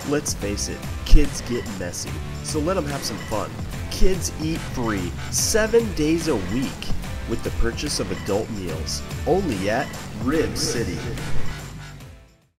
Let's face it, kids get messy, so let them have some fun. Kids eat free 7 days a week with the purchase of adult meals, only at Rib City.